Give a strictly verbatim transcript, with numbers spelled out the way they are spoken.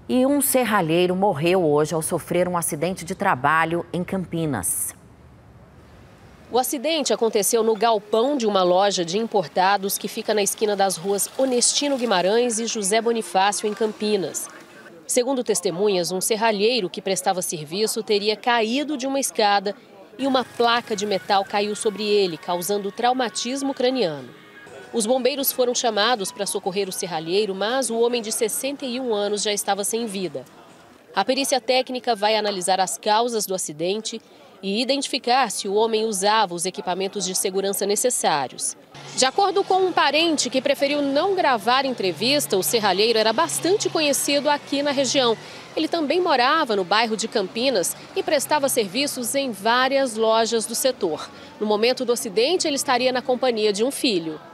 E um serralheiro morreu hoje ao sofrer um acidente de trabalho em Campinas. O acidente aconteceu no galpão de uma loja de importados que fica na esquina das ruas Onestino Guimarães e José Bonifácio, em Campinas. Segundo testemunhas, um serralheiro que prestava serviço teria caído de uma escada e uma placa de metal caiu sobre ele, causando traumatismo craniano. Os bombeiros foram chamados para socorrer o serralheiro, mas o homem de sessenta e um anos já estava sem vida. A perícia técnica vai analisar as causas do acidente e identificar se o homem usava os equipamentos de segurança necessários. De acordo com um parente que preferiu não gravar entrevista, o serralheiro era bastante conhecido aqui na região. Ele também morava no bairro de Campinas e prestava serviços em várias lojas do setor. No momento do acidente, ele estaria na companhia de um filho.